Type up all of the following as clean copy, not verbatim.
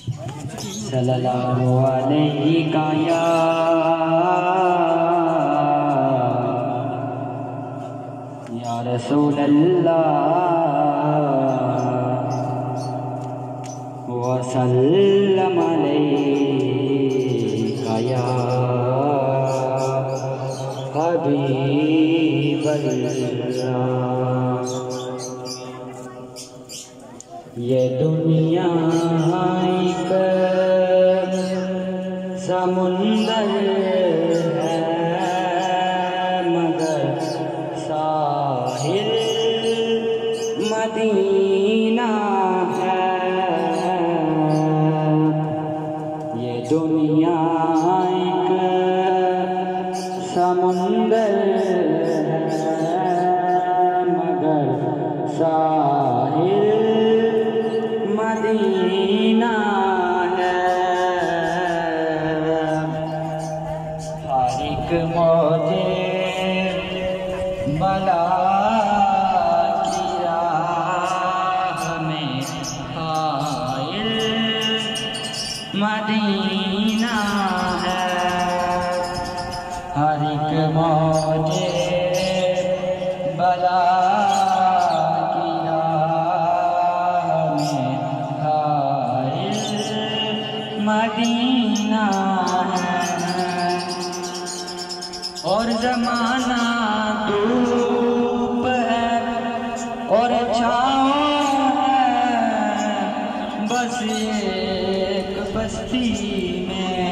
صلی اللہ علیہ کا یا رسول اللہ وسلم علیہ یا حبیب اللہ۔ یہ دنیا ایک سمندر ہے مگر ساحل مدینہ ہے۔ یہ دنیا ایک سمندر ہے مگر ساحل مدینہ ہے۔ ہر ایک موجے بلا کی راہ میں حائل مدینہ ہے۔ ہر ایک موجے بلا مدینہ ہے۔ اور زمانہ دھوپ ہے اور چھاؤں ہے بس ایک بستی میں۔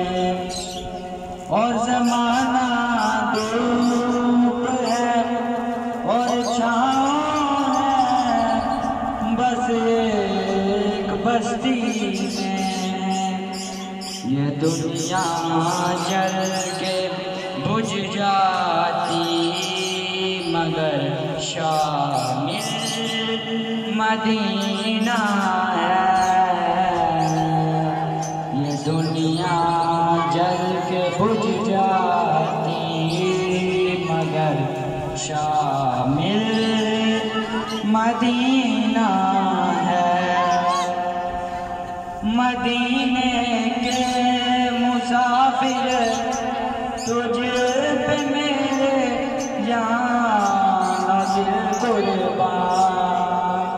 اور زمانہ دھوپ ہے اور چھاؤں ہے بس ایک بستی میں۔ یہ دنیا جل کے بجھ جاتی مگر شامل مدینہ ہے۔ یہ دنیا جل کے بجھ جاتی مگر شامل مدینہ ہے۔ مدینے کے مسافر تجھ پہ میرے جان دل قربان۔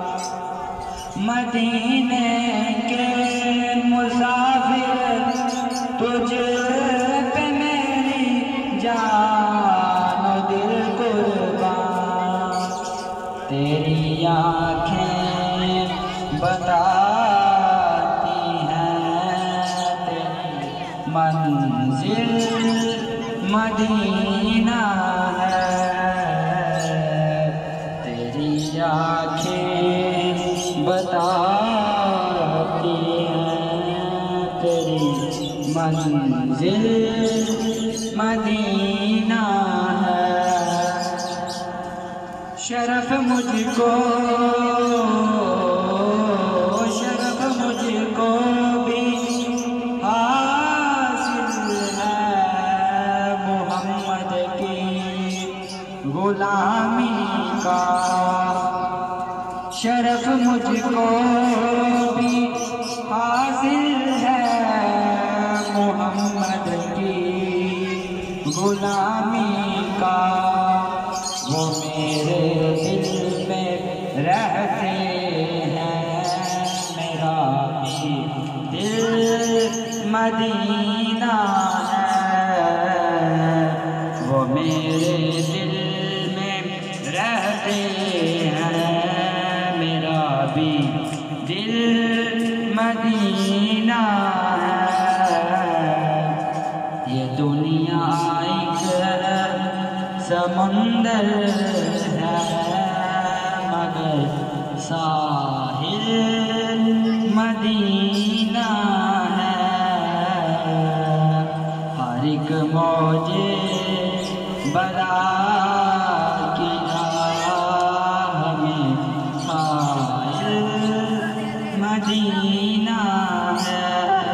مدینے کے مسافر تجھ پہ میری جان دل قربان۔ تیری آنکھیں بتاتی ہیں تیری منزل مدینہ ہے۔ تیری آنکھیں بتاتی ہیں تیری منزل مدینہ ہے۔ شرف مجھ کو بھی حاصل ہے محمد کی غلامی کا۔ شرف مجھ کو بھی حاصل ہے محمد کی غلامی کا۔ وہ میرے دل میں رہتے ہیں میرا بھی دل مدینہ ہے۔ وہ میرے دل میں رہتے ہیں میرا بھی دل مدینہ ہے۔ یہ دنیا ایک سمندر ہے مگر ساحل مدینہ ہے۔ ہر ایک موجے بلا کی راہ میں حائل مدینہ ہے۔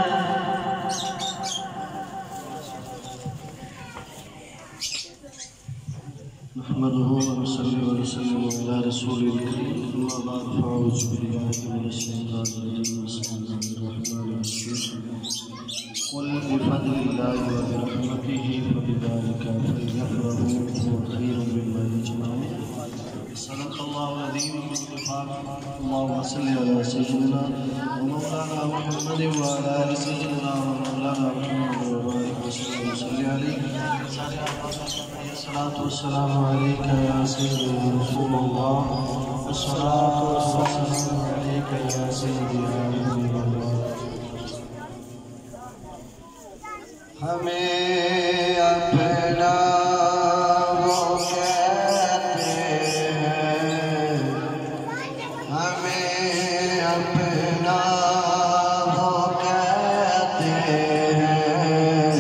نحمده ونصلي ونسلم على رسوله الكريم، أما بعد فأعوذ بالله من الشيطان الرجيم، بسم الله الرحمن بفضل الله وبرحمته فبذلك فليفرحوا هو خير مما يجمعون. صدق الله العظيم. اللهم صل على سيدنا ومولانا محمد وعلى ال سيدنا ومولانا محمد وبارك وسلم وصل عليه. الصلاة والسلام عليك يا سيدي رسول الله. الصلاة والسلام عليك يا سيدي يا حبيب الله. ہمیں اپنا وہ کہتے ہیں، ہمیں اپنا وہ کہتے ہیں،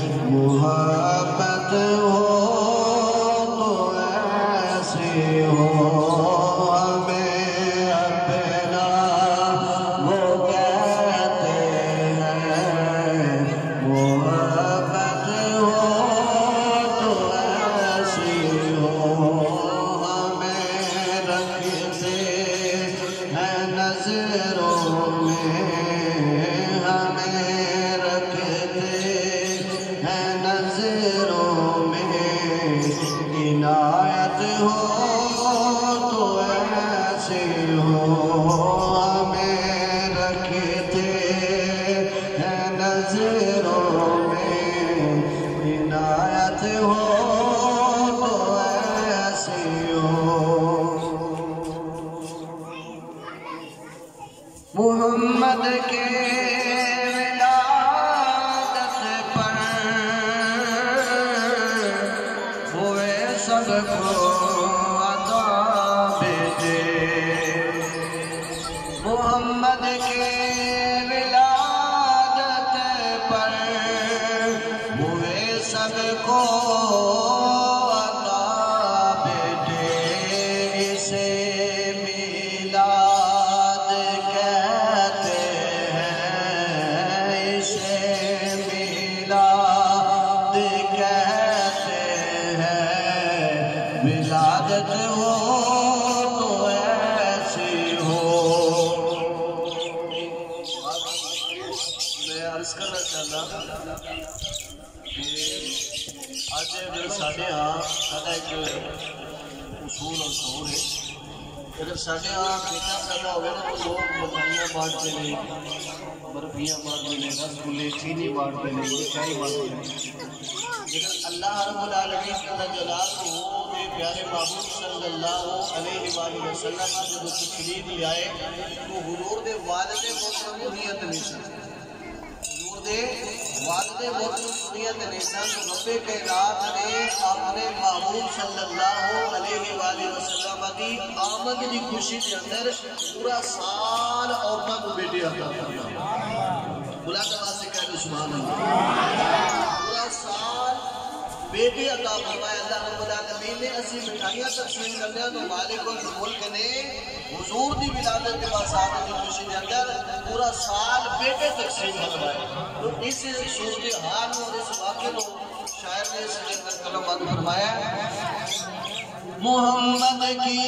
محبت ہو تو ایسی ہو. ہمیں اپنا وہ کہتے ہیں، محبت ہو تو ایسی ہو. ہمیں رکھتے ہیں نظروں میں، ہمیں رکھتے ہیں نظروں میں، عنایت ہو تو ایسی ہو. ہمیں رکھتے ہیں نظروں میں، عنایت ہو تو ایسی ہو. محمد کے ولادت پر ہوئے سب کو عطا بیٹے. محمد کے ولادت پر ہوئے سب کو عطا بیٹے. اسے میلاد کہتے ہیں، اسے میلاد کہتے ہیں. ولادت ہو تو ایسی ہو. میں عرض کرنا چاہتا کہ آج اگر ساڑھے ہاں ساڑھا ایک اصول اور شعور ہے. اگر ساڑھے ہاں بیٹا پیدا ہوئے نا تو لوگ مٹھائیاں بانٹتے ہیں، برفیاں بانٹتے ہیں، رسگلے چینی بانٹتے ہیں، مٹھائی بانٹتے ہیں. لیکن اللہ رب العالمین جل جلالہ کے پیارے محبوب صلی اللہ علیہ وآلہ وسلم جب تشریف لے آئے تو حضور دے والد محترم دنیا تے نہیں سن. حضور دے والد محترم دنیا تے نہیں سن. رب کائنات نے اپنے محبوب صلی اللہ علیہ وآلہ وسلم کی آمد کی خوشی کے اندر پورا سال عورتوں کو بیٹے عطا فرمایا. بلا کر واسطے کہہ دو سبحان اللہ. پورا سال بیٹے عطا فرمایا اللہ رب العالمین نے. اسی مٹھائیاں تقسیم کرنے تو مالک الملک نے حضور دی ولادت کے بعد آمد کی خوشی کے اندر پورا سال بیٹے تقسیم فرمائے. تو اس صورتحال اور اس واقعے کو شاعر نے اس کے اندر کلم بند فرمایا. محمد کی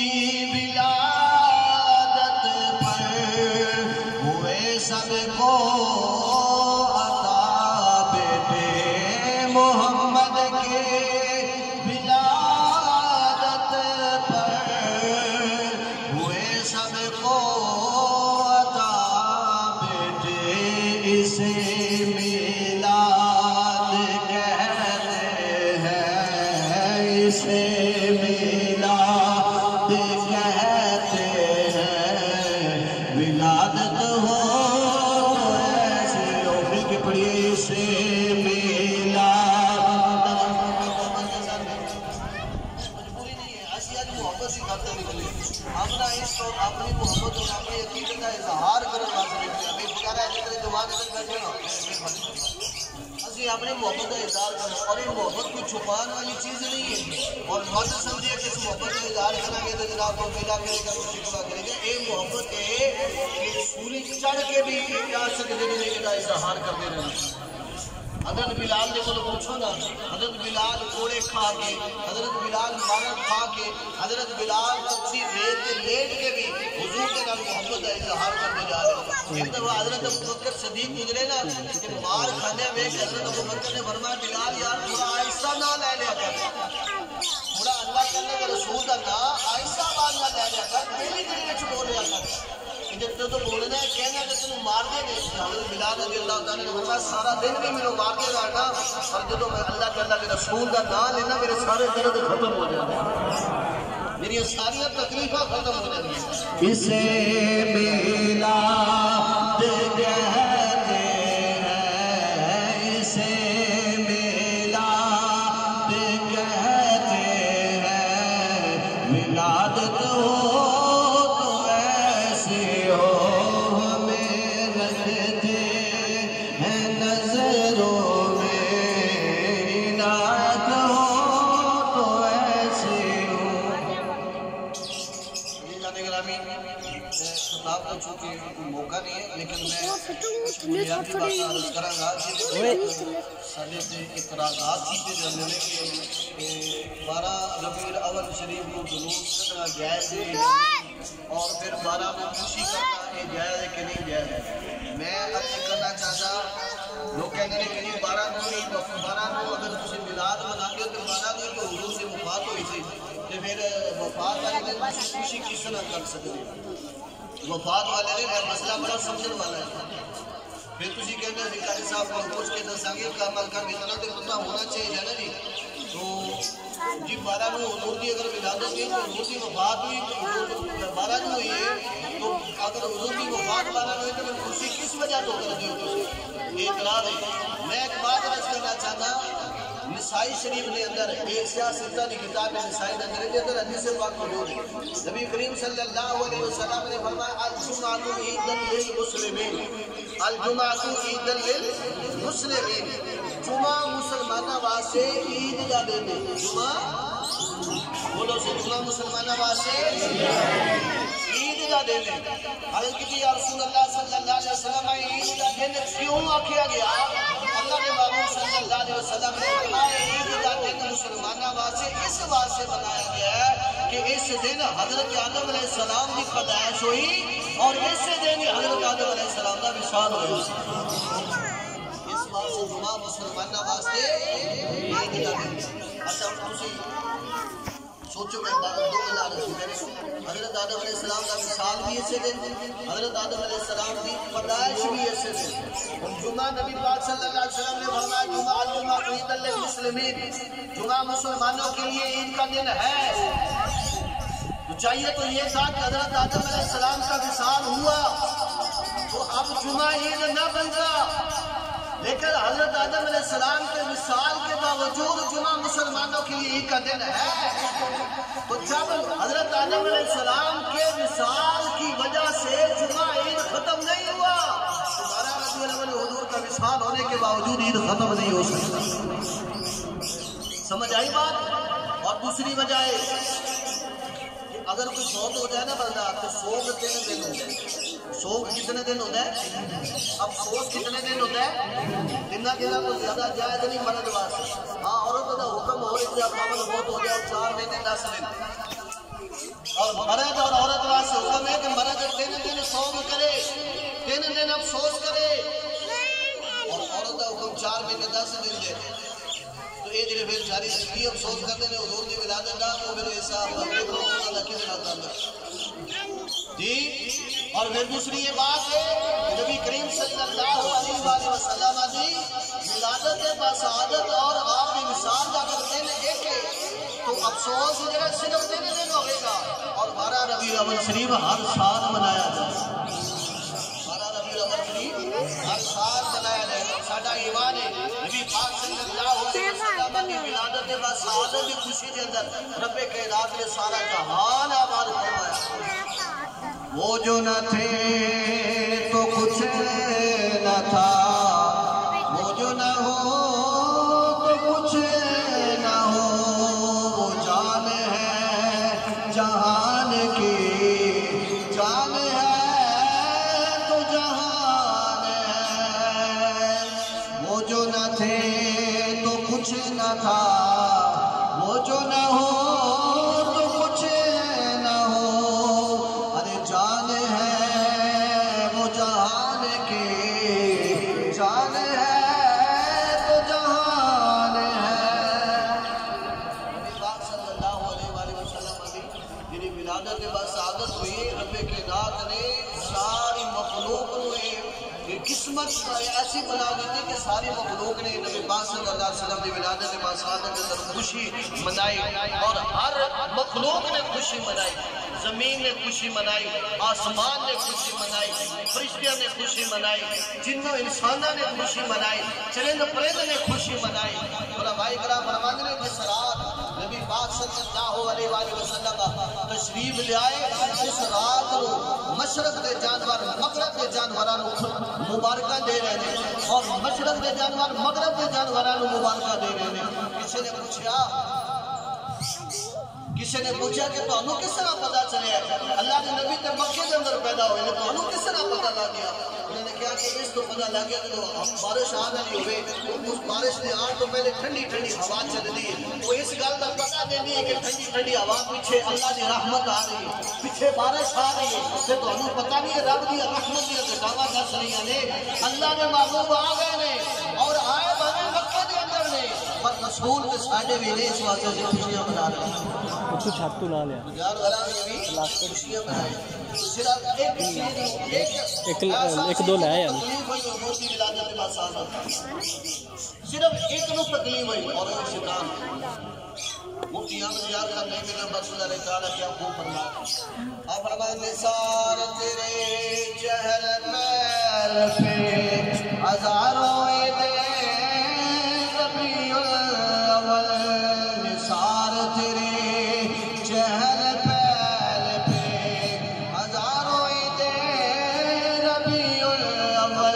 ولادت پر ہوئے سب کو عطا بیٹے. محمد کے ولادت پر ہوئے سب کو عطا بیٹے. اسے میلاد کہتے ہیں، اسے میلاد کہتے ہیں. ولادت ہو ایسے ہو. مل کے پڑھیے اسے میلاد. مجبوری نہیں ہے، ایسی آج محبت سے کرتے نکلے. اپنا عشق اور اپنی محبت اور اپنی عقیدت کا اظہار کرنے واسطے نکلے. ابھی بغیر ایسے طرح جماعت اندر بیٹھے نا اسی اپنی محبت کا اظہار کرنا. اور یہ محبت کوئی چھپان والی چیز نہیں ہے. اور مت سمجھے کہ اس محبت کا اظہار کریں گے تو جناب کو میلا کرے گا، شکوا کرے گا. یہ محبت ہے کہ سوری چڑھ کے بھی کیا سکتے نہیں کہ اظہار کرتے رہنا. حضرت بلال نے کو پوچھو نا، حضرت بلال کوڑے کھا کے، حضرت بلال مارن کھا کے، حضرت بلال کچھی ریت لیٹ کے بھی حضور کے نام محبت کا اظہار کرنے جا رہے ہیں۔ ایک دفعہ حضرت ابوبکر صدیق گزرے نا کہ مار کھانے میں حضرت ابوبکر نے فرمایا بلال یار تھوڑا آہستہ نہ لے لیا کر، تھوڑا اللہ کرنے کے رسول کا نا آہستہ آواز نہ لے لیا کر، پہلی طریقے بول لیا کر، جب تو بولنا ہے کہنا کہ تمہیں مار دے گے۔ حضرت بلال رضی اللہ تعالیٰ نے فرمایا سارا دن بھی میرے مار دے گا نا، اور جب میں اللہ کے اللہ کے رسول کا نام لینا میرے سارے درد ختم ہو جائے گا، میری ساری تکلیفیں ختم ہو جائیں گی۔ اسے میلاد کہتے ہیں، اسے میلاد کہتے ہیں، ولادت ہو چونکہ موقع نہیں ہے لیکن میں بنیادی بات عرض کروں گا کہ سارے اعتراضات کیتے جاندے نے کہ 12 ربیع الاول شریف کو جلوس کرنا جائز ہے اور پھر 12 کو خوشی کرنا یہ جائز ہے کہ نہیں جائز ہے۔ میں عرض کرنا چاہتا لوگ کہتے ہیں کہ 12 کو اگر تسی میلاد مناتے ہو تو 12 کو جو حضور سے وفات ہوئی تھی تو پھر وفات والے دن خوشی کس طرح کر سکتے؟ وفات والے نے پھر مسئلہ بڑا سمجھن والا ہے۔ پھر تسی کہتے ہیں قاری صاحب کو پوچھ کے دساں گے کا عمل کر اتنا تو پتہ ہونا چاہیے نا جی۔ تو جی 12 کو حضور کی اگر ولادت ہوئی تو حضور کی وفات ہوئی تو 12 کو ہوئی ہے تو اگر حضور کی وفات 12 ہوئی تو پھر خوشی کس وجہ تو کرتے ہو تسی؟ یہ اعتراض ہے۔ میں ایک بات عرض کرنا چاہتا نسائی شریف نے اندر ایک سیاستہ کی کتاب نسائی نے اندر اندر حدیث پاک موجود ہے۔ نبی کریم صلی اللہ علیہ وسلم نے فرمایا الجمعۃ عید للمسلمین، الجمعۃ عید للمسلمین، جمعہ مسلمانوں واسطے عید کا دن ہے۔ جمعہ بولو سے جمعہ مسلمانوں واسطے عید کا دن ہے۔ حضرت کی یا رسول اللہ صلی اللہ علیہ وسلم عید کا دن کیوں آکھیا گیا؟ اللہ نے محبوب صلی اللہ علیہ وسلم نے فرمایا عید کا دن مسلمانوں واسطے اس واسطے بنایا گیا ہے کہ اس دن حضرت آدم علیہ السلام کی پیدائش ہوئی اور اس دن حضرت آدم علیہ السلام کا وصال ہوا۔ اس واسطے جمعہ مسلمانوں واسطے عید کا دن۔ اچھا تسی سوچو میں دو ہزار حضرت آدم علیہ السلام کا وصال بھی اسے دن، حضرت آدم علیہ السلام کی پیدائش بھی اسے دن۔ جمعہ نبی پاک صلی اللہ علیہ وسلم نے فرمایا جمعہ الجمعہ عید للمسلمین، جمعہ مسلمانوں کے لیے عید کا دن ہے۔ تو چاہیے تو یہ تھا کہ حضرت آدم علیہ السلام کا وصال ہوا تو اب جمعہ عید نہ بنتا، لیکن حضرت آدم علیہ السلام کے وصال کے باوجود جمعہ مسلمانوں کے لیے عید کا دن ہے۔ تو جب حضرت آدم علیہ السلام کے وصال کی وجہ سے جمعہ عید ختم نہیں ہوا، 12 ربیع الاول حضور کا وصال ہونے کے باوجود عید ختم نہیں ہو سکتا۔ سمجھ آئی بات؟ اور دوسری وجہ ہے کہ اگر کوئی فوت ہو جائے نا بندہ تو سوگ 3 دن ہوتا ہے۔ سوگ کتنے دن ہوتا ہے؟ افسوس کتنے دن ہوتا ہے؟ 3 دن کو زیادہ جائز نہیں مرد واسطے۔ ہاں عورت کا حکم ہو کہ خاوند فوت ہو جائے 4 مہینے 10 دن، اور مرد اور عورت واسطے حکم ہے کہ مرد 3 دن سوگ کرے، 3 دن افسوس کرے، اور عورت کا حکم 4 مہینے 10 دن دے۔ تو یہ جڑے پھر ساری زندگی افسوس کرتے ہیں حضور کی ولادت کا وہ پھر ایسا اللہ کی ولادت جی۔ اور پھر دوسری یہ بات ہے کہ نبی کریم صلی اللہ علیہ وآلہ وسلم کی ولادت بسعادت اور آپ کی مثال کا اگر دن ایک ہے تو افسوس جگہ صرف 3 دن ہوئے گا، اور 12 ربیع الاول شریف ہر سال منایا جائے گا۔ 12 ربیع الاول شریف ہر سال منایا جائے گا۔ ساڈا ایمان ہے نبی پاک صلی اللہ علیہ وسلم کی ولادت بسعادت کی خوشی کے اندر رب کائنات نے سارا جہان آباد فرمایا۔ وہ جو نہ تھے تو کچھ نہ تھا، وہ جو نہ ہو تو کچھ نہ ہو، وہ جان ہے جہان کی، جان ہے تو جہان ہے، وہ جو نہ تھے کچھ نہ تھا، وہ جو نہ ہو تو کچھ نہ ہو، ارے جان ہے وہ جہان کی، جان ہے تو جہان ہے۔ نبی پاک صلی اللہ علیہ وآلہ وسلم جنہی ولادت کے بعد سعادت ہوئی، رب کائنات نے ساری مخلوق ہوئے یہ قسمت ایسی بنا دیتی کہ ساری مخلوق نے نبی پاک صلی اللہ علیہ وسلم کی ولادت کے بعد سعادت کے اندر خوشی منائی، اور ہر مخلوق نے خوشی منائی، زمین نے خوشی منائی، آسمان نے خوشی منائی، فرشتیاں نے خوشی منائی، جنوں انسانوں نے خوشی منائی، چرند پرند نے خوشی منائی۔ علماء کرام فرماتے ہیں جس رات نبی پاک صلی اللہ علیہ وآلہ وسلم تشریف لے آئے، اس رات کو مشرق کے جانور مغرب کے جانوراں مبارکہ دے رہے ہیں، اور مشرق کے جانور مغرب کے جانوراں مبارکہ دے رہے ہیں۔ کسی نے پوچھا کہ تانوں کس طرح پتا چلے اللہ کے نبی تے مکے کے اندر پیدا ہوئے، تانوں کس طرح پتا لگ گیا؟ انہوں نے کہا کہ اس تو پتا لگ گیا کہ بارش آ رہی ہوئے، اس بارش نے آن تو پہلے ٹھنڈی ٹھنڈی ہوا چل رہی ہے، وہ اس گل کا پتا دینی ہے کہ ٹھنڈی ٹھنڈی ہوا پیچھے اللہ کی رحمت آ رہی ہے، پیچھے بارش آ رہی ہے، تے تانوں پتا نہیں ہے رب دی رحمت دی گٹاوا دس رہی نے، اللہ کے محبوب آ گئے نے اور آئے بھاوے مکے دے اندر نے، پر رسول کے ساڈے بھی نے اس واسطے سے خوشیاں منا رہے ہیں۔ تو چھت تو لا لیا یار والا بھی خوشیاں منائی، صرف ایک دو لایا یار صرف ایک نو تکلیف ہوئی اور وہ شیطان مفتی احمد یار کا نہیں ملا رسول اللہ تعالیٰ کیا خوب فرمایا، آپ فرمائے نثار تیرے چہر پیر پہ ہزاروں عیدیں ربیع الاول، نثار تیرے چہر پیر پہ ہزاروں عیدیں ربیع الاول،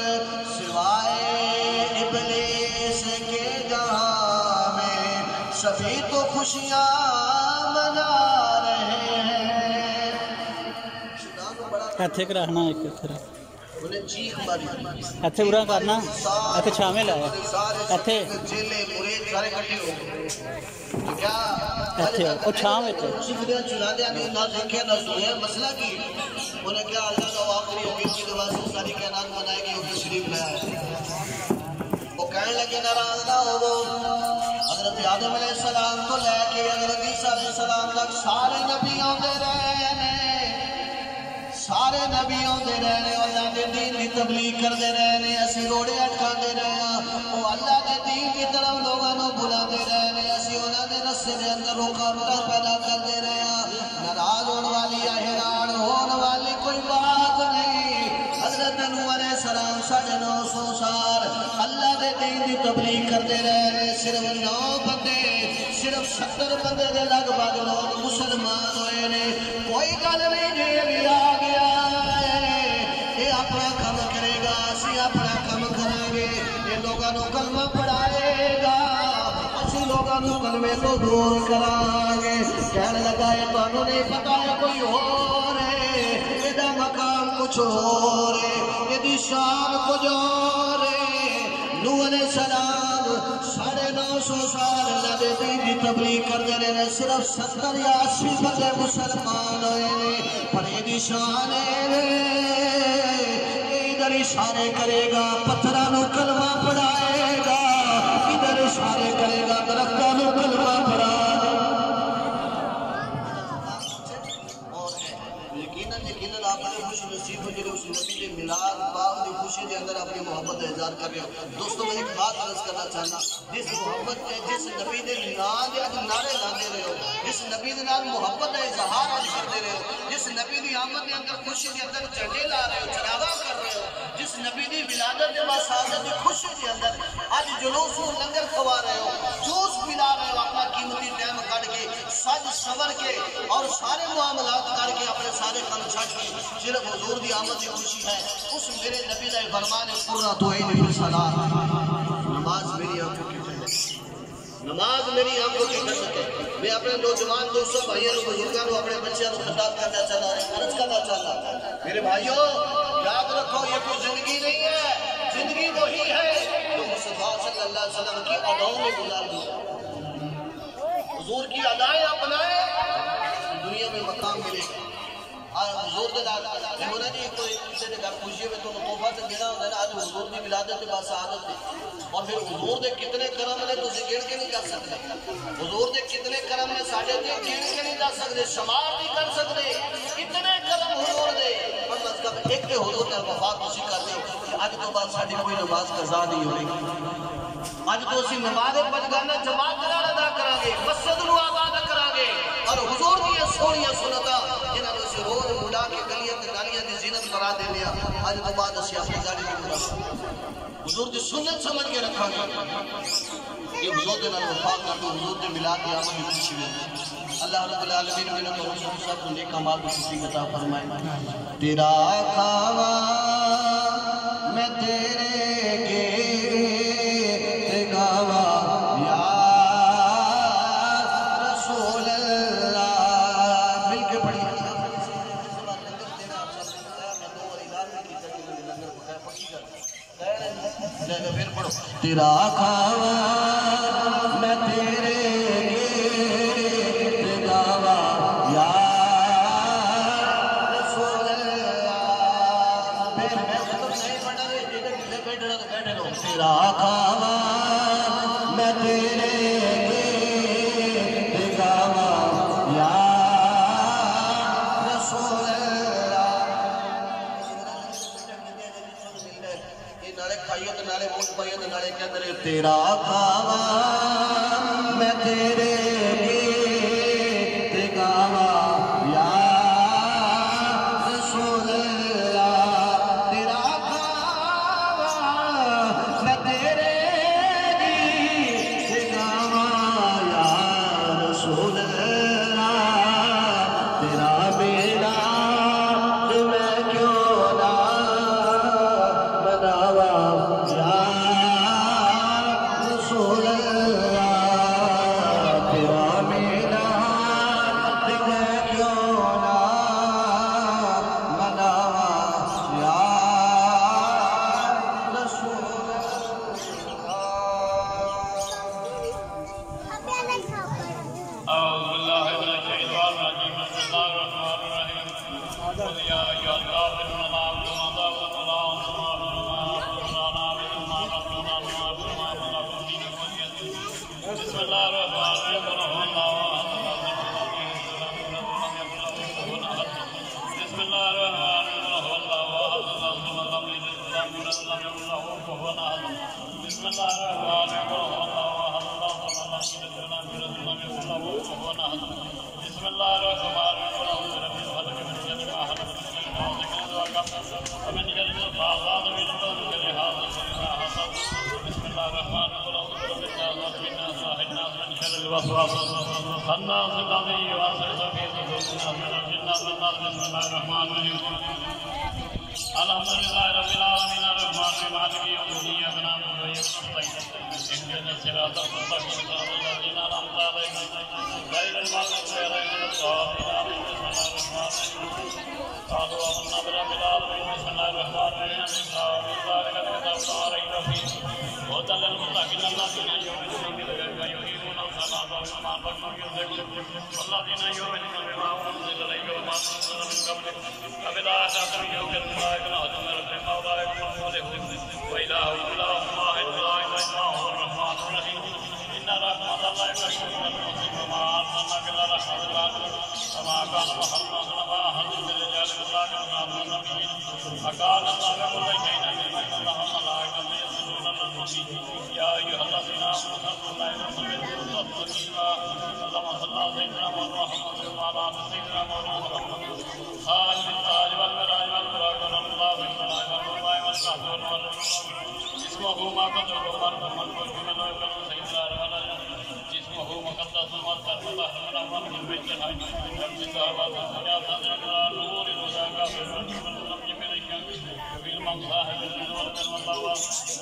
سوائے ابلیس کے جہاں میں سبھی تو خوشیاں منا رہے ہیں۔ ایتھے رکھنا ایک انہیں چیخ ماری، ایتھے برا کرنا، ایتھے شامل آیا ایتھے چیلے مرید سارے کٹھے ہو گئے، کیا ایتھے او چھام وچ شکریہ چلا دیا نہیں نہ دیکھے نہ سنے، مسئلہ کی انہیں کیا اللہ کا آخری حقیق کی دعا ساری کائنات منائے گی، وہ تشریف لے آئے، وہ کہنے لگے ناراض نہ ہو، حضرت آدم علیہ السلام تو لے کے حضرت عیسیٰ علیہ السلام تک سارے نبی آتے رہے، سارے نبی آتے رہے، اللہ کے دین کی تبلیغ کرتے رہے، اسی روڑے اٹکا دے رہے، وہ اللہ کے دین کی طرف لوگوں کو بلا دے رہے، اسی انہوں نے رسے کے اندر رکاوٹیں پیدا کر دے رہے، ناراض ہونے والی یا حیران ہونے والی کوئی بات نہیں۔ حضرت نوح علیہ السلام 950 سال اللہ کے دین کی تبلیغ کرتے رہے، صرف 9 بندے، صرف 70 بندے دے لگ بھگ لوگ مسلمان ہوئے نے، کوئی گل نہیں جی بھی آ گیا ہے، یہ اپنا کام کرے گا، اسی اپنا کام کریں گے، یہ لوگوں کو کلمہ پڑھائے گا، اسی لوگوں کو کلمے کو دور کرائیں گے، کہنے لگا یہ تو نہیں پتا ہے کوئی اور ہے، یہ مقام کچھ اور ہے، یہ شان کچھ اور ہے۔ نوح علیہ السلام 950 سال اللہ دے دین کی تبلیغ کرتے رہے، صرف 70 یا 80 بندے مسلمان ہوئے، پر یہ شان ہے ادھر اشارے کرے گا پتھروں کلمہ پڑھائے گا، ادھر اشارے کرے گا درختوں کلمہ پڑھائے گا۔ یقیناً آپ نے خوش نصیب ہو جنہیں اس نبی کے میلاد پاک کی خوشی کے اندر اپنی محبت کا اظہار کر رہے ہو۔ دوستوں میں ایک بات عرض کرنا چاہنا، جس محبت کے جس نبی کے نام دے اج نعرے لاندے رہے ہو، جس نبی کے نام محبت کا اظہار اج کرتے رہے ہو، جس نبی کی آمد کے اندر خوشی کے اندر جھنڈے لا رہے ہو، چراغاں کر رہے ہو، جس نبی کی ولادت کے بعد سعادت کی خوشی کے اندر اج جلوس و لنگر کھوا رہے ہو، جوس پلا رہے ہو، اپنا قیمتی ٹائم کٹ کے سج سور کے اور سارے معاملات کر کے اپنے سارے کام چھٹ کے صرف حضور دی آمد کی خوشی ہے، اس میرے نبی کا فرمان ہے قرۃ عین فی الصلاۃ، نماز میری آنکھوں کی ٹھنڈک، نماز میری آنکھوں کی ٹھنڈک ہے۔ میں اپنے نوجوان دوستوں بھائیوں بزرگوں کو اپنے بچوں کو خطاب کرنا چاہتا ہوں، عرض کرنا چاہتا ہوں، میرے بھائیوں یاد رکھو یہ کوئی زندگی نہیں ہے، زندگی وہی ہے جو مصطفیٰ صلی اللہ علیہ وسلم کی اداؤں میں گزار دیا حضور کی ادائیں اپنائیں دنیا میں مقام ملے گا حضور دے دار ہونا جی کوئی کسی نے گھر خوشی میں تو تحفہ سے دینا ہوتا ہے نا آج حضور کی ولادت ہے باسعادت ہے اور پھر حضور دے کتنے کرم نے تو گن کے نہیں کر سکتے حضور دے کتنے کرم نے ساڑھے دے گن کے نہیں کر سکتے شمار نہیں کر سکتے کتنے کرم حضور دے مطلب ایک دے حضور نے وفات اسی کر دے کہ آج تو بعد ساڑھی کوئی نماز قضا نہیں ہوئی آج تو اسی نماز پنجگانہ جماعت قرار ادا کرانگے مسجد نو آباد کرانگے اور حضور کی یہ سونیاں سنتا جنہاں نے اسے روز مڈا کے گلیاں تے نالیاں دی زینت برا دے لیا آج تو بعد اسی اپنی گاڑی کی مڈا حضور دی سنت سمجھ کے رکھا گیا یہ حضور دے نال وفا کر دو حضور دے ملاد کی آمد کی خوشی میں اللہ رب العالمین میں نہ کرو سب کو نیک اعمال کی خوشی عطا فرمائے تیرا کھاوا میں تیرے گیت گاوا یا رسول اللہ مل کے پڑھی پھر پڑھو تیرا کھاوا میں تیرے گیت گاوا یا رسول اللہ پھر میں ختم نہیں پڑھا رہے جیسے کسے بیٹھ رہا تو بیٹھے رہو تیرا کھاوا میں تیرے گیت گاوا یا رسول اللہ نالے کھائیے تو نالے موت پائیے تو نالے کیا درے تیرا کھاوا میں تیرے گیت گاوا یا رسول اللہ تیرا کھاوا میں تیرے گیت گاوا یا رسول اللہ تیرا بیڑا میں کیوں نہ بناوا یا رسول اللہ تیرا بیڑا میں کیوں نہ بناوا یا رسول أعوذ بالله من الشيطان الرجيم بسم الله الرحمن الرحيم قل يا أيها الكافرون لا أعبد ما تعبدون ولا أنتم عابدون ما أعبد ولا أنا عابد ما تعبدون ولا أنتم عابدون ما أعبد لكم دينكم ولي دين بسم الله الرحمن الرحيم قل هو الله أحد بسم الله الرحمن الرحيم قل هو الله أحد الله لم يلد ولم يولد ولم يكن له كفوا أحد بسم الله الرحمن الرحيم قل هو الله أحد الله لم يلد ولم يولد ولم يكن له كفوا أحد بسم الله الرحمن الرحيم قل أعوذ برب الفلق من شر ما خلق من شر غاسق إذا وقب ومن شر النفاثات في العقد من شر حاسد إذا حسد بسم الله الرحمن الرحيم قل أعوذ برب الناس ملك الناس إله الناس من شر الوسواس الخناس الذي يوسوس في صدور الناس من الجنة والناس بسم الله الرحمن الرحيم الحمد لله رب العالمين الرحمن الرحيم مالك يوم الدين إياك نعبد وإياك نستعين اهدنا الصراط المستقيم صراط الذين أنعمت عليهم غير المغضوب عليهم ولا الضالين بسم الله الرحمن الرحيم قالوا آمنا برب العالمين بسم الله الرحمن الرحيم ذلك الكتاب لا ريب فيه هدى للمتقين الذين يؤمنون بالغيب ويقيمون الصلاة ومما أنفقوا ينفقون والذين يؤمنون بما أنزل إليك وما أنزل من قبلك وبالآخرة هم يوقنون أولئك لهم ربهم أولئك هم المفلحون وإلهكم إله واحد لا إله إلا هو الرحمن الرحيم إن رحمة الله قريب من المحسنين وما أرسلناك إلا رحمة للعالمين وما كان محمد نبا أحد من الرجال ولكن خاتم النبيين وكان الله بكل شيء عليما إن الله وملائكته يصلون على النبي يا أيها الذين آمنوا صلوا عليه وسلموا تسليما اللهم صل على سيدنا محمد وعلى آل سيدنا محمد خالد التاج والمراج والبراق والأنباء والمراج والرضا والشهد والنور اسمه ما قدر ومرض والملك من ويكون سيدنا الولد جسمه مقدس والمرض والظهر من أول من بيت الحج والكتاب والدنيا صدر النور الهدى كافر والنور جميل في المصاحب والنور والله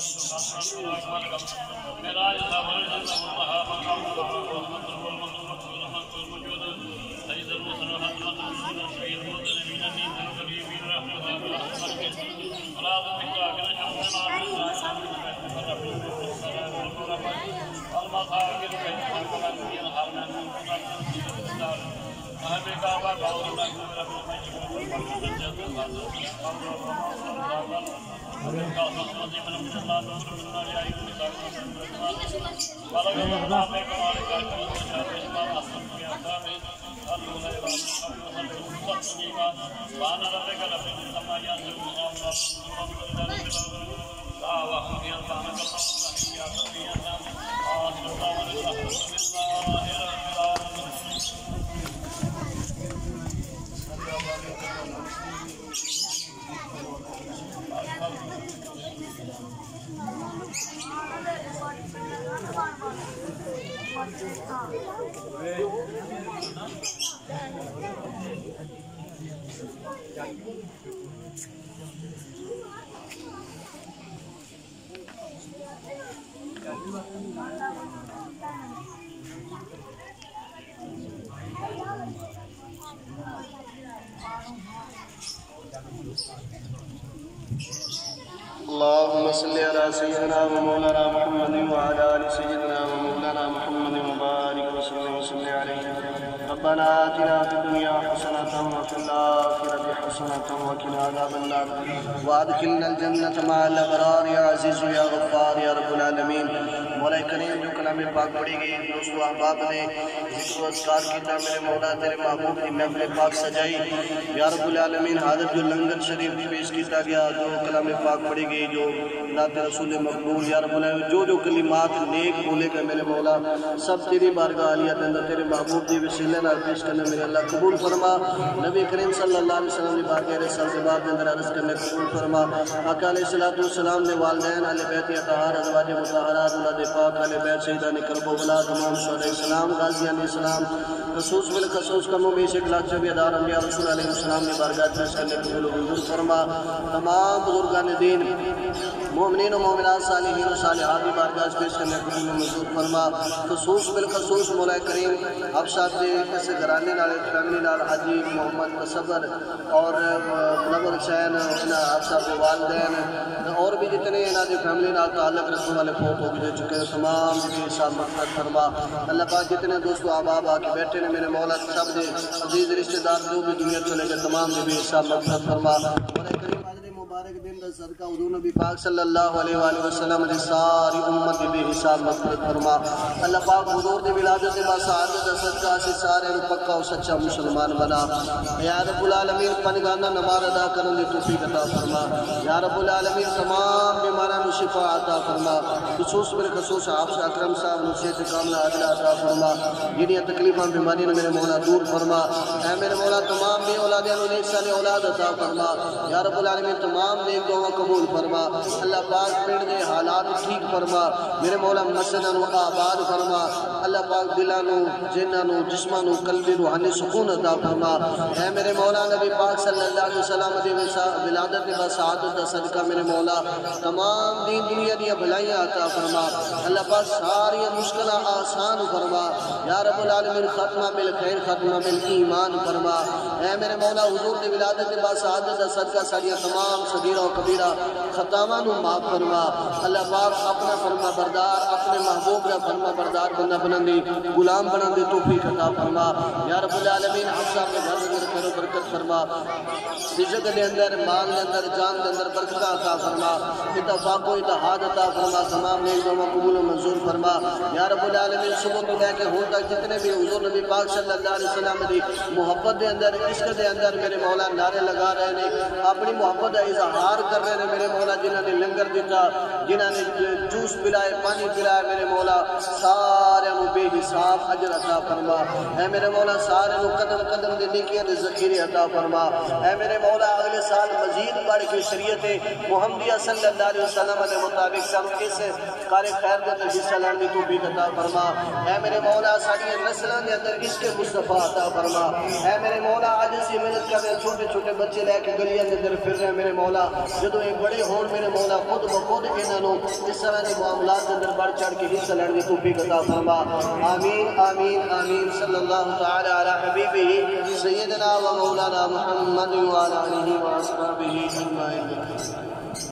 مراج صبر الجنة والله مقام ورحمة والمنصور والوجود سيد المسلم والحمد الشهيد المسلمين النيم الكريمين رحمة الله ولا تذكر كل شمس اللهم صل على سيدنا ومولانا محمد وعلى آل سيدنا ومولانا محمد وبارك وسلم عليه. ربنا آتنا في الدنيا حسنة وفي الآخرة حسنة وقنا عذاب النار وادخلنا الجنة مع الأبرار يا عزيز يا غفار يا رب العالمین. مولا کریم جو کلام پاک پڑھی گئی دوستو احباب نے ذکر و اذکار کیتا میرے مولا تیرے محبوب کی محفل پاک سجائی یا رب العالمین. حاضر جو لنگر شریف بھی پیش کیتا گیا جو کلام پاک پڑھی گئی جو نعت رسول مقبول یا رب العالمین جو کلمات نیک بولے گا میرے مولا سب تیری بارگاہ عالیہ کے اندر تیرے محبوب دی وسیلے نال پیش کرنے میرے اللہ قبول فرما. نبی کریم صلی اللہ علیہ وسلم نے بارگاہ رسال سے بعد اندر عرض کرنے قبول فرما. آقا علیہ السلام نے والدین اہل بیت اطہار ازواج مطہرات اولاد پاک اہل بیت شہیدان کرب و بلا تمام شہداء اسلام غازیان اسلام خصوص بالخصوص کم و بیش 1,24,000 انبیاء رسول علیہ السلام نے بارگاہ پیش کرنے قبول و منظور فرما. تمام بزرگان دین مومنین و مومنات صالحین و صالحات کی بارگاہ پیش کرنے قبول و منظور فرما. خصوص بالخصوص مولا کریم آپ صاحب دے اس گھرانے نال فیملی نال حاجی محمد تصور اور منور حسین آپ صاحب کے والدین اور بھی جتنے انہاں دی فیملی نال تعلق رکھنے والے فوت ہو گئے چکے تمام کی حساب مغفرت فرما. اللہ پاک جتنے دوستو احباب آ کے بیٹھے نے میرے مولا سب دے عزیز رشتہ دار جو بھی دنیا چلے گئے تمام کی بھی حساب مغفرت فرما. مولا کریم مبارک دن دا صدقہ حضور نبی پاک صلی اللہ علیہ وآلہ وسلم دی ساری امت دی بے حساب مغفرت فرما. اللہ پاک حضور دی ولادت با سعادت دا صدقہ سے سارے پکا و سچا مسلمان بنا. یا رب العالمین پنگانہ نماز ادا کرنے دی توفیق عطا فرما. یا رب العالمین تمام بیماراں نو شفا عطا فرما. خصوص بالخصوص آپ سے اکرم صاحب نو صحت کاملہ عاجلہ عطا فرما. جنہاں تکلیفاں بیماریاں میرے مولا دور فرما. اے میرے مولا تمام بے اولادیاں نو نیک سال اولاد عطا فرما. یا رب العالمین تمام نیک دعا قبول فرما. اللہ پاک پنڈ دے حالات ٹھیک فرما. میرے مولا مسجداں نو آباد فرما. اللہ پاک دلاں نو جناں نو جسماں نو قلبی روحانی سکون عطا فرما. اے میرے مولا نبی پاک صلی اللہ علیہ وسلم دی ولادت با سعادت دا صدقہ میرے مولا تمام دین دنیا دی بھلائیاں عطا فرما. اللہ پاک ساری مشکلہ آسان فرما. یا رب العالمین ختمہ بالخیر ختمہ بالایمان فرما. اے میرے مولا حضور دی ولادت با سعادت دا صدقہ ساری تمام صغیرہ و کبیرہ خطاواں نو معاف فرما. اللہ پاک اپنا فرما بردار اپنے محبوب کا فرما بردار بندہ بنندی غلام بنندی توفیق عطا فرما. یا رب العالمین ہم سب کے گھر میں خیر و برکت فرما. رزق دے اندر مال دے اندر جان دے اندر برکت عطا فرما. اتفاق و اتحاد عطا فرما. تمام نیک دعا قبول و منظور فرما. یا رب العالمین صبح تو لے کے ہوں تک جتنے بھی حضور نبی پاک صلی اللہ علیہ وسلم دی محبت دے اندر عشق دے اندر میرے مولا نعرے لگا رہے ہیں اپنی محبت کا اظہار کر رہے ہیں میرے مولا جنہوں نے لنگر دیتا جنہوں نے جوس پلائے پانی پلائے میرے مولا سارے بے حساب اجر عطا فرما. اے میرے مولا سارے قدم قدم دے نیکیاں دے ذخیرے عطا فرما. اے میرے مولا اگلے سال مزید بڑھ کے شریعت محمدیہ صلی اللہ علیہ وسلم کے مطابق سب اس کار خیر دے حصہ لینے کی توفیق عطا فرما. اے میرے مولا ساری نسلاں دے اندر عشق مصطفیٰ عطا فرما. اے میرے مولا آج اسی محنت کر رہے چھوٹے چھوٹے بچے لے کے گلیاں دے اندر پھر رہے میرے مولا جدو ایک بڑے ہون میرے مولا خود بخود انہوں اس طرح کے معاملات کے اندر بڑھ چڑھ کے حصہ لینے کی توفیق عطا فرما. آمین آمین آمین. صلی اللہ تعالی علی حبیبہ سیدنا و مولانا محمد و علی آلہ و اصحابہ اجمعین.